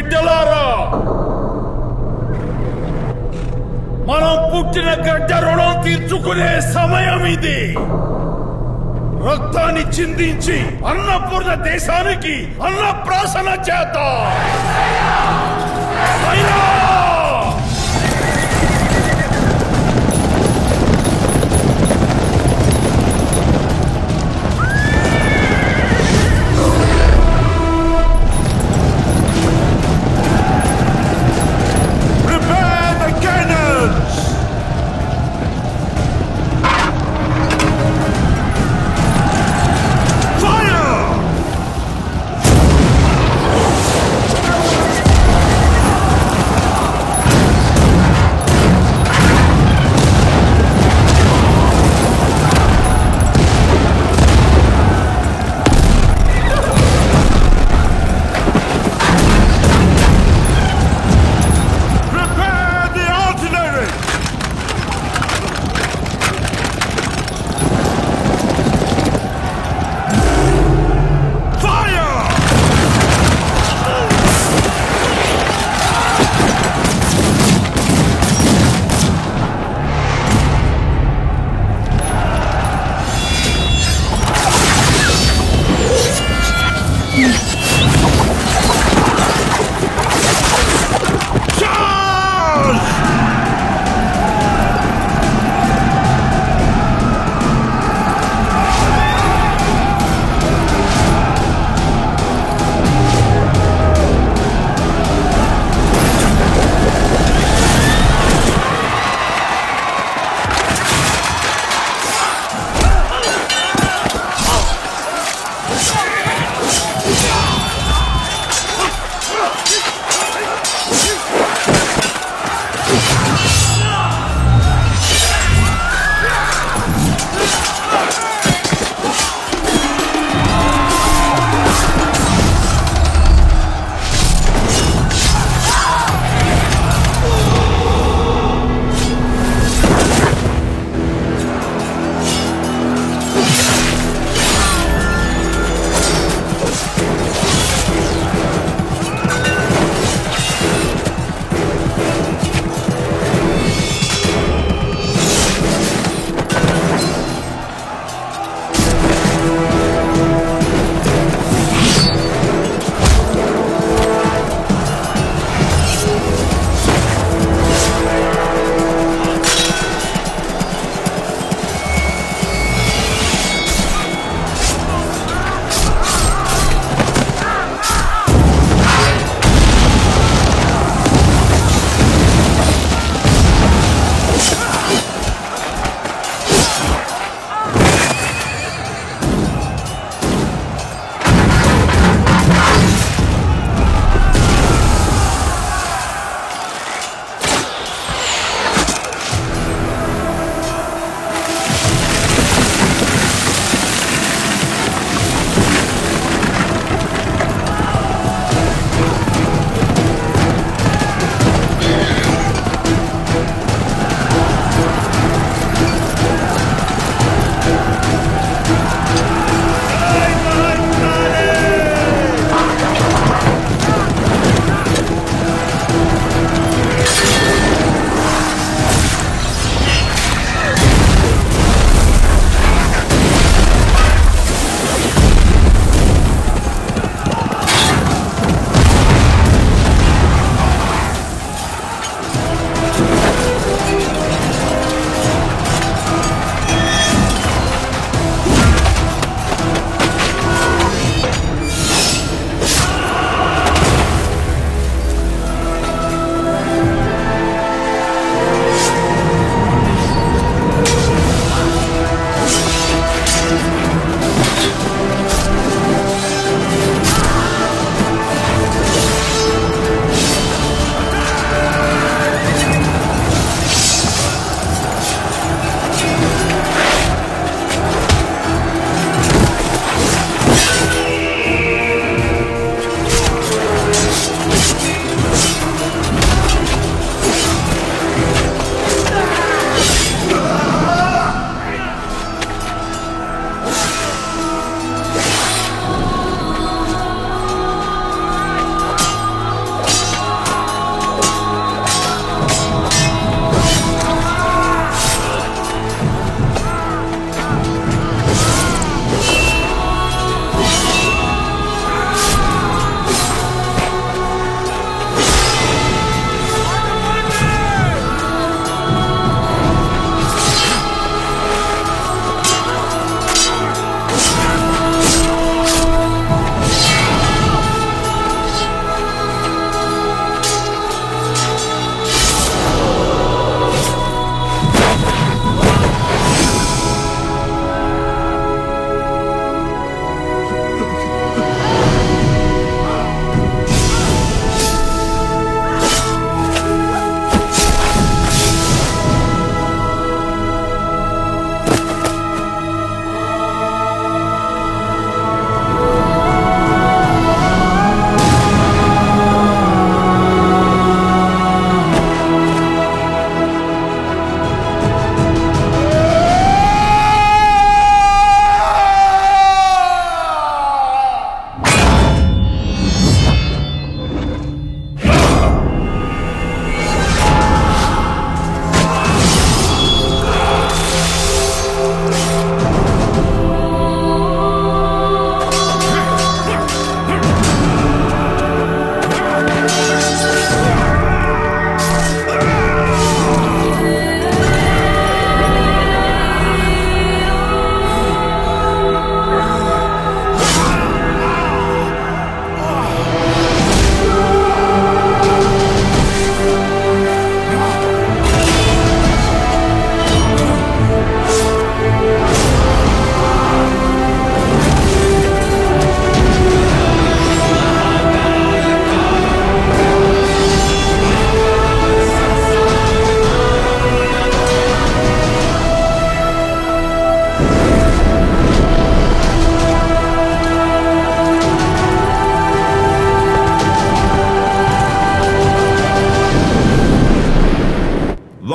బిడ్డలారా, మనం పుట్టిన గడ్డ రుణం తీర్చుకునే సమయం ఇది. రక్తాన్ని చిందించి అన్నపూర్ణ దేశానికి అన్నప్రాసన చేద్దాం.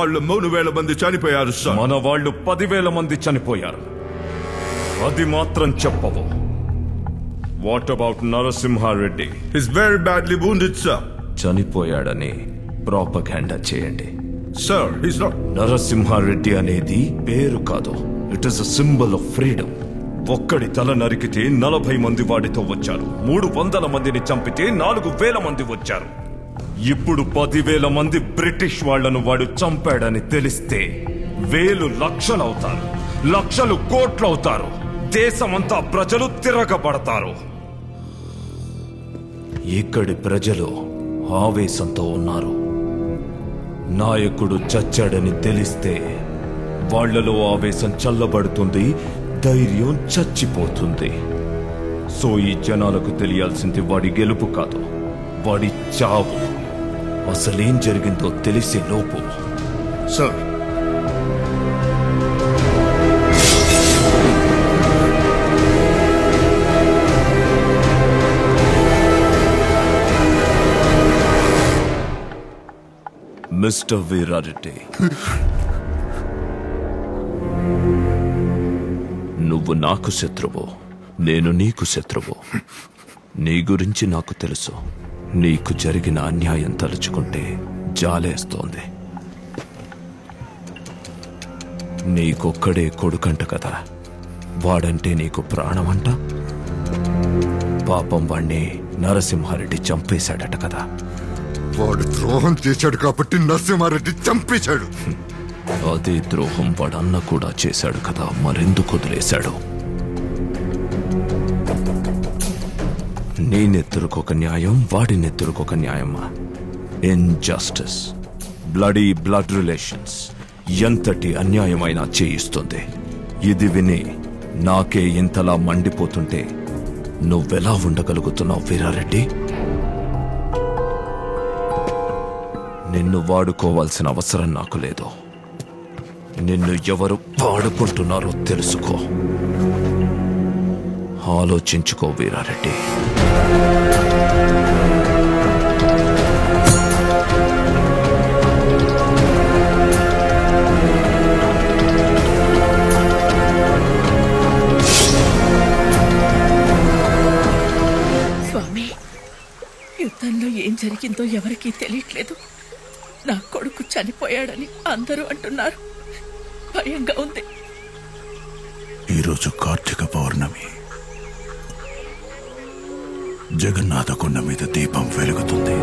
వాళ్ళు 3000 మంది చనిపోయారు సార్. మన వాళ్ళు 10,000 మంది చనిపోయారు. అది మాత్రం చెప్పవు. What about Narasimha Reddy? He's very badly wounded, sir. చనిపోయాడని ప్రాపగాండా చేయండి. Sir, he's not. నరసింహారెడ్డి అనేది పేరు కాదు. It is a symbol of freedom. ఒక్కడి తల నరికితే 40 మంది వాడితో వచ్చారు. 300 మందిని చంపితే 4,000 మంది వచ్చారు. ఇప్పుడు 10,000 మంది బ్రిటిష్ వాళ్లను వాడు చంపాడని తెలిస్తే 1,000 లక్షలవుతారు, లక్షలు కోట్లవుతారు. దేశమంతా ప్రజలు తిరగబడతారు. ఇక్కడి ప్రజలు ఆవేశంతో ఉన్నారు. నాయకుడు చచ్చాడని తెలిస్తే వాళ్లలో ఆవేశం చల్లబడుతుంది, ధైర్యం చచ్చిపోతుంది. సో ఈ జనాలకు తెలియాల్సింది వాడి గెలుపు కాదు, వాడి చావు. అసలేం జరిగిందో తెలిసే లోపు. సార్, మిస్టర్ వీరారెడ్డి, నువ్వు నాకు శత్రువు, నేను నీకు శత్రువు. నీ గురించి నాకు తెలుసు. నీకు జరిగిన అన్యాయం తలుచుకుంటే జాలేస్తోంది. నీకొక్కడే కొడుకంట కదా, వాడంటే నీకు ప్రాణమంట. పాపం వాణ్ణి నరసింహారెడ్డి చంపేశాడట కదా. వాడు ద్రోహం చేశాడు కాబట్టి నరసింహారెడ్డి చంపేశాడు. అదే ద్రోహం వాడన్న కూడా చేశాడు కదా, మరెందుకు వదిలేశాడు? నీ నెత్తురుకొక న్యాయం, వాడి నెత్తురుకొక న్యాయమా? ఇన్జస్టిస్, బ్లడీ బ్లడ్ రిలేషన్స్ ఎంతటి అన్యాయమైనా చేయిస్తుంది. ఇది విని నాకే ఇంతలా మండిపోతుంటే నువ్వెలా ఉండగలుగుతున్నావు వీరారెడ్డి? నిన్ను వాడుకోవాల్సిన అవసరం నాకు లేదు. నిన్ను ఎవరు వాడుకుంటున్నారో తెలుసుకో. ఆలోచించుకో వీరారెడ్డి. స్వామి, యుద్ధంలో ఏం జరిగిందో ఎవరికీ తెలియట్లేదు. నా కొడుకు చనిపోయాడని అందరూ అంటున్నారు. భయంగా ఉంది. ఈరోజు కార్తీక పౌర్ణమి. జగన్నాథ కొండ మీద దీపం వెలుగుతుంది.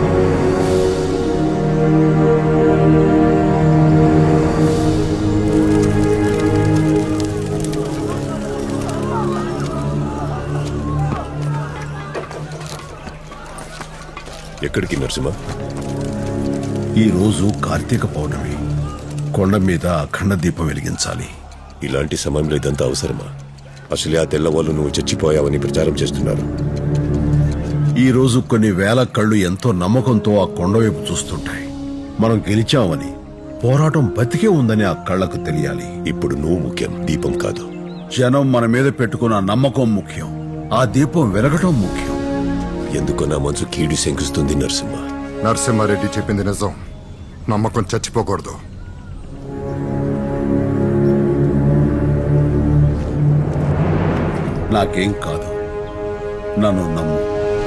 ఎక్కడికి నరసింహ? ఈరోజు కార్తీక పౌర్ణమి. కొండ మీద అఖండ దీపం వెలిగించాలి. ఇలాంటి సమయంలో ఇదంతా అవసరమా? అసలే ఆ తెల్లవాళ్ళు నువ్వు చచ్చిపోయావని ప్రచారం చేస్తున్నారు. ఈ రోజు కొన్ని వేల కళ్ళు ఎంతో నమ్మకంతో ఆ కొండవైపు చూస్తుంటాయి. మనం గెలిచామని, పోరాటం బతికే ఉందని ఆ కళ్ళకు తెలియాలి. ఇప్పుడు నువ్వు ముఖ్యం, దీపం కాదు. జనం మన మీద పెట్టుకున్న నమ్మకం ముఖ్యం, ఆ దీపం వెలగటం ముఖ్యం. ఎందుకో నా మనసు కీడు శంకిస్తుంది నరసింహ. నరసింహారెడ్డి చెప్పింది నిజం. నమ్మకం చచ్చిపోకూడదు. నాకేం కాదు, నన్ను నమ్ము.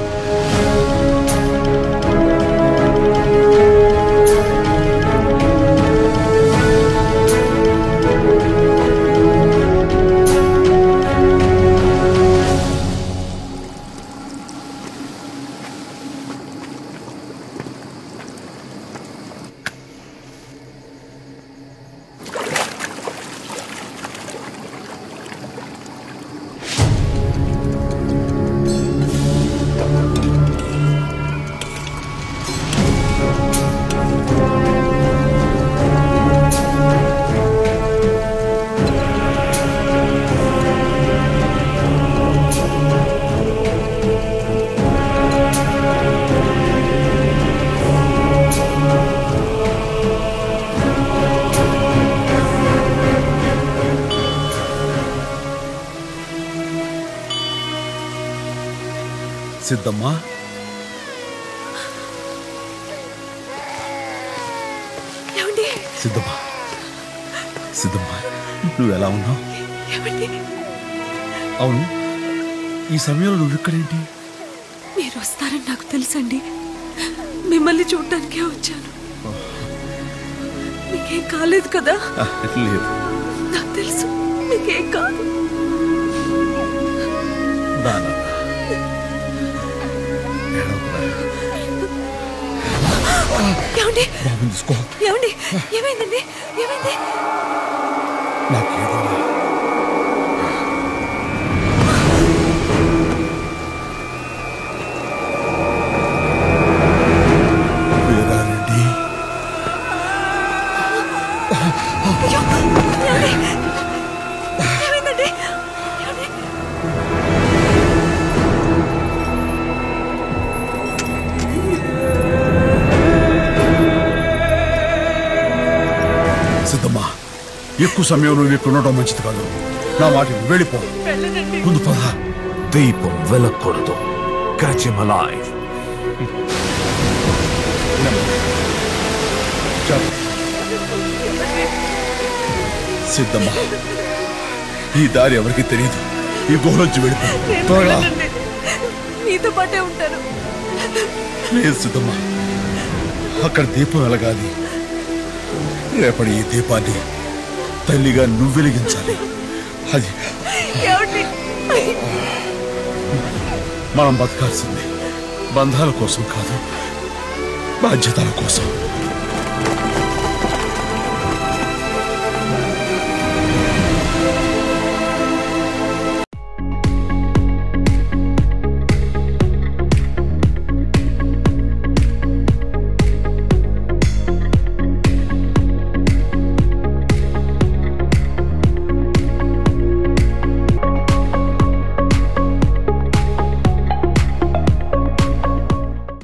సిద్ధమ్మా, ఏమండి? సిద్ధమ్మా, సిద్ధమ్మా, నువ్వు ఎలా ఉన్నావు? అవును, ఈ సమయంలో నువ్వు ఇక్కడేంటి? మీరు వస్తారని నాకు తెలుసండి. మిమ్మల్ని చూడటానికే వచ్చాను. మీకేం కాలేదు కదా? లేదు, నాకు తెలుసు మీకేం కాదు. ఏమండి? ఏమండి? ఏమైందండి? ఏమైంది? నాకేదో వీరారెడ్డి, ఏమైందండి? సిద్ధమ్మా, ఎక్కువ సమయం నువ్వు ఇక్కడ ఉండటం మంచిది కాదు. నా మాట వెళ్ళిపో. ముందు పద. దీపం వెలకూడదు. Catch him alive. సిద్ధమ్మా, ఈ దారి ఎవరికి తెలియదు. ఈ గుహలోంచి వెళ్ళిపో త్వరగా. మీతో పాటే ఉంటాను. లేదు సిద్ధమ్మా, అక్కడ దీపం వెలగాలి. రేపటి ఈ దీపాన్ని తల్లిగా నువ్వు వెలిగించాలి. అది మనం బతకాల్సింది బంధాల కోసం కాదు, బాధ్యతల కోసం.